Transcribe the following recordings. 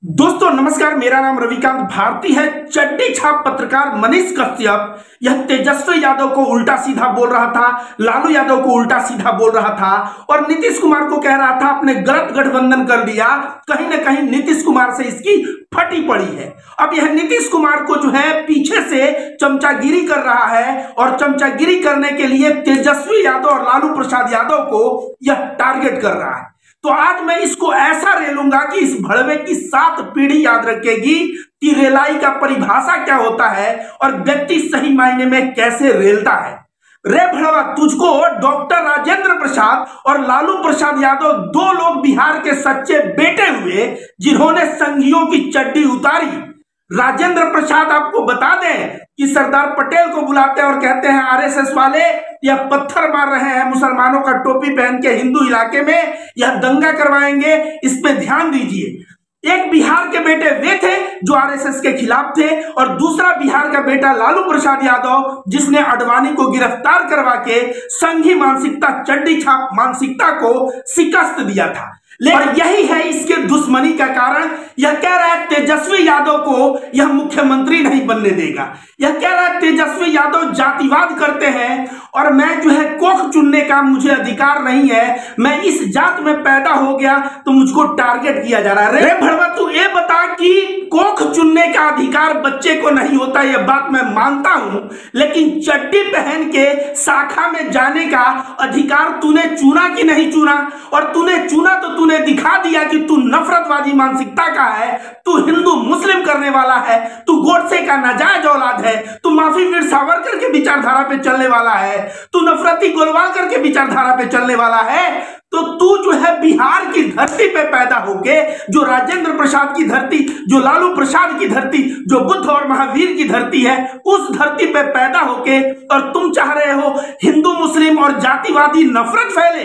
दोस्तों नमस्कार, मेरा नाम रविकांत भारती है। चड्डी छाप पत्रकार मनीष कश्यप यह तेजस्वी यादव को उल्टा सीधा बोल रहा था, लालू यादव को उल्टा सीधा बोल रहा था और नीतीश कुमार को कह रहा था आपने गलत गठबंधन कर दिया। कहीं ना कहीं नीतीश कुमार से इसकी फटी पड़ी है। अब यह नीतीश कुमार को जो है पीछे से चमचागिरी कर रहा है और चमचागिरी करने के लिए तेजस्वी यादव और लालू प्रसाद यादव को यह टारगेट कर रहा है। तो आज मैं इसको ऐसा रेलूंगा कि इस भड़वे की 7 पीढ़ी याद रखेगी कि रेलाई का परिभाषा क्या होता है और व्यक्ति सही मायने में कैसे रेलता है। रे भड़वा, तुझको डॉक्टर राजेंद्र प्रसाद और लालू प्रसाद यादव, 2 लोग बिहार के सच्चे बेटे हुए जिन्होंने संघियों की चड्डी उतारी। राजेंद्र प्रसाद आपको बता दें कि सरदार पटेल को बुलाते हैं और कहते हैं आरएसएस वाले यह पत्थर मार रहे हैं मुसलमानों का टोपी पहन के हिंदू इलाके में, यह दंगा करवाएंगे, इस पे ध्यान दीजिए। एक बिहार के बेटे वे थे जो आरएसएस के खिलाफ थे और दूसरा बिहार का बेटा लालू प्रसाद यादव जिसने अडवाणी को गिरफ्तार करवा के संघी मानसिकता, चड्डी छाप मानसिकता को शिकस्त दिया था। और यही है इसके दुश्मनी का कारण। यह कह रहा है तेजस्वी यादव को यह मुख्यमंत्री नहीं बनने देगा। यह कह रहा है तेजस्वी यादव जातिवाद करते हैं और मैं जो है कोख चुनने का मुझे अधिकार नहीं है, मैं इस जात में पैदा हो गया तो मुझको टारगेट किया जा रहा है। रे भड़वा, तू ये बता कि कोख चुनने का अधिकार बच्चे को नहीं होता, यह बात मैं मानता हूं, लेकिन चड्डी पहन के शाखा में जाने का अधिकार तूने चुना कि नहीं चुना? और तूने चुना तो तूने दिखा दिया कि तू नफरतवादी मानसिकता का है, तू हिंदू मुस्लिम करने वाला है, तू गोडसे का नाजायज औलाद है, तू माफी वीर सावरकर के विचारधारा पे चलने वाला है, तू नफरती गोलवालकर के विचारधारा पे चलने वाला है। तो तू जो है बिहार की धरती पे पैदा होके, जो राजेंद्र प्रसाद की धरती, जो लालू प्रसाद की धरती, जो बुद्ध और महावीर की धरती है, उस धरती पे पैदा होके और तुम चाह रहे हो हिंदू मुस्लिम और जातिवादी नफरत फैले।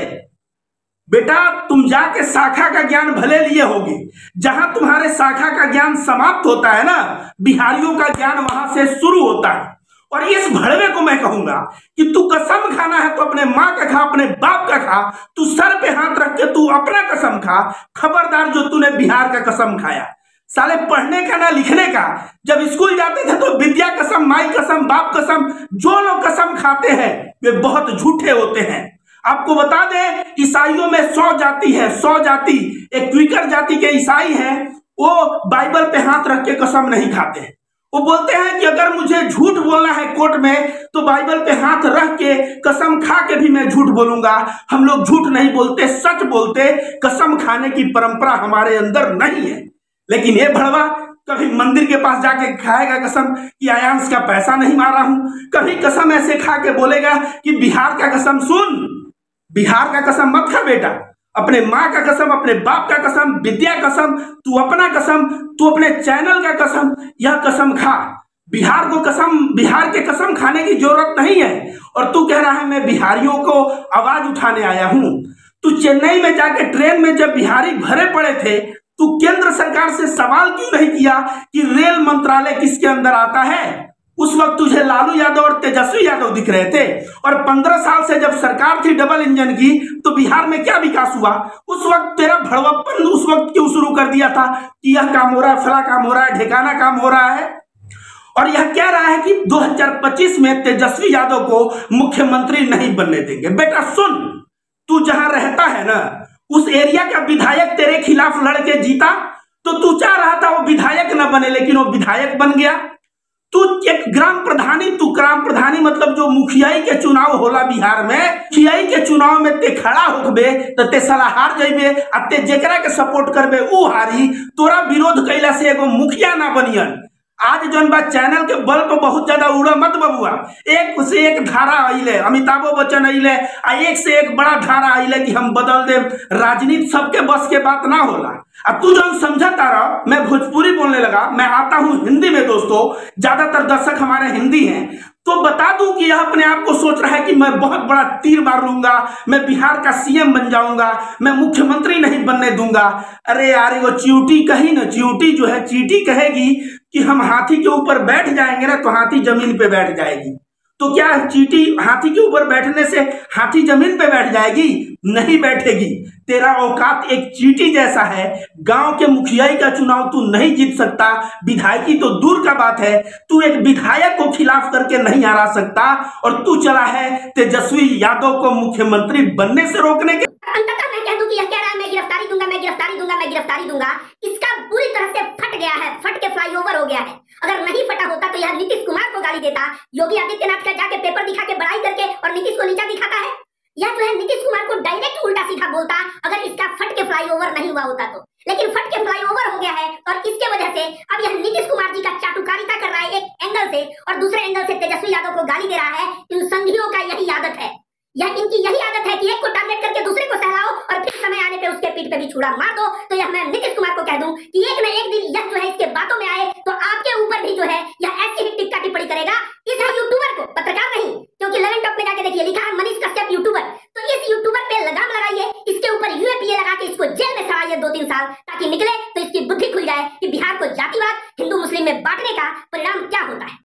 बेटा, तुम जाके शाखा का ज्ञान भले लिए होगे, जहां तुम्हारे शाखा का ज्ञान समाप्त होता है ना, बिहारियों का ज्ञान वहां से शुरू होता है। और इस भड़वे को मैं कहूंगा कि तू कसम खाना है तो अपने माँ का खा, अपने बाप का खा, तू सर पे हाथ रख के तू अपना कसम खा। खबरदार जो तूने बिहार का कसम खाया, साले पढ़ने का ना लिखने का। जब स्कूल जाते थे तो विद्या कसम, माई कसम, बाप कसम, जो लोग कसम खाते हैं वे बहुत झूठे होते हैं। आपको बता दें, ईसाइयों में 100 जाति है, 100 जाति। एक क्विकर जाति के ईसाई हैं, वो बाइबल पे हाथ रख के कसम नहीं खाते। वो बोलते हैं कि अगर मुझे झूठ बोलना है कोर्ट में तो बाइबल पे हाथ रख के कसम खा के भी मैं झूठ बोलूंगा। हम लोग झूठ नहीं बोलते, सच बोलते। कसम खाने की परंपरा हमारे अंदर नहीं है। लेकिन ये भड़वा कभी मंदिर के पास जाके खाएगा कसम कि आयांश का पैसा नहीं मारा हूं, कभी कसम ऐसे खा के बोलेगा कि बिहार का कसम सुन। बिहार का कसम मत खा बेटा, अपने माँ का कसम, अपने बाप का कसम, विद्या कसम, तू अपना कसम, तू अपने चैनल का कसम, यह कसम खा। बिहार को कसम, बिहार के कसम खाने की जरूरत नहीं है। और तू कह रहा है मैं बिहारियों को आवाज उठाने आया हूं। तू चेन्नई में जाके ट्रेन में जब बिहारी भरे पड़े थे, तू केंद्र सरकार से सवाल क्यों नहीं किया कि रेल मंत्रालय किसके अंदर आता है? उस वक्त तुझे लालू यादव और तेजस्वी यादव दिख रहे थे। और 15 साल से जब सरकार थी डबल इंजन की, तो बिहार में क्या विकास हुआ? उस वक्त तेरा भड़वप्पन उस वक्त क्यों शुरू कर दिया था कि यह काम हो रहा है, फला काम हो रहा है, ढेकाना काम हो रहा है। और यह कह रहा है कि 2025 में तेजस्वी यादव को मुख्यमंत्री नहीं बनने देंगे। बेटा सुन, तू जहां रहता है ना, उस एरिया का विधायक तेरे खिलाफ लड़के जीता, तो तू चाह रहा था वो विधायक न बने, लेकिन वो विधायक बन गया। तू एक ग्राम प्रधानी मतलब जो मुखियाई के चुनाव होला बिहार में, मुखियाई के चुनाव में ते खड़ा होकबे तो ते साला हार जाइबे, आ ते जेकरा के सपोर्ट करबे ऊ हारी। तोरा विरोध कैला से एगो मुखिया ना बनियन। आज जौन बा चैनल के बल पर बहुत ज्यादा उड़ा मत बबुआ। एक से एक धारा आइले, अमिताभ बच्चन आइले, आ एक से एक बड़ा धारा आइले कि हम बदल दे। राजनीति सबके बस के बात ना होला। अब तू जौन समझता रहा, मैं भोजपुरी बोलने लगा, मैं आता हूं हिंदी में। दोस्तों, ज्यादातर दर्शक हमारे हिंदी हैं, तो बता दूं कि यह अपने आप को सोच रहा है कि मैं बहुत बड़ा तीर मार लूंगा, मैं बिहार का सीएम बन जाऊंगा, मैं मुख्यमंत्री नहीं बनने दूंगा। अरे यार, वो चींटी कही ना, चींटी जो है चींटी कहेगी कि हम हाथी के ऊपर बैठ जाएंगे ना, तो हाथी जमीन पे बैठ जाएगी। तो क्या चींटी हाथी के ऊपर बैठने से हाथी जमीन पे बैठ जाएगी? नहीं बैठेगी। तेरा औकात एक चींटी जैसा है। गांव के मुखियाई का चुनाव तू नहीं जीत सकता, विधायकी तो दूर का बात है, तू एक विधायक को खिलाफ करके नहीं हरा सकता, और तू चला है तेजस्वी यादव को मुख्यमंत्री बनने से रोकने के। अंततः मैं कह दूं कि यह कह रहा है मैं गिरफ्तारी दूंगा, मैं गिरफ्तारी दूंगा, मैं गिरफ्तारी दूंगा, इसका पूरी तरह से फट गया है, फट के फ्लाईओवर हो गया है। अगर नहीं फटा होता तो यह नीतीश कुमार को गाली देता। योगी आदित्यनाथ का जाके पेपर दिखा के बड़ाई करके और नीतीश को नीचा दिखाता है। यह जो है नीतीश कुमार को डायरेक्ट उल्टा सीधा बोलता अगर इसका फट के फ्लाईओवर नहीं हुआ होता तो। लेकिन फट के फ्लाईओवर हो गया है और इसके वजह से अब यह नीतीश कुमार जी का चाटुकारिता कर रहा है एक एंगल से, और दूसरे एंगल से तेजस्वी यादव को गाली दे रहा है। इन संघियों का यही आदत है, यह इनकी यही आदत है कि एक को टारगेट करके दूसरे को सहलाओ और फिर समय आने पे उसके पीठ पे भी छुरा मार दो। तो यह मैं नीतीश कुमार को कह दूं कि एक न एक दिन यह जो है इसके बातों में आए तो आपके ऊपर भी जो है यह ऐसी ही टिक्का टिप्पणी करेगा। इस यूट्यूबर को, पत्रकार नहीं, क्योंकि लेवन टॉप में जाके देखिए लिखा है मनीष कश्यप यूट्यूबर, तो इस यूट्यूबर पे लगाम लगाइए, इसके ऊपर यूएपीए लगा के इसको जेल में सड़ाइए 2-3 साल, ताकि निकले तो इसकी बुद्धि खुल जाए कि बिहार को जातिवाद हिंदू मुस्लिम में बांटने का परिणाम क्या होता है।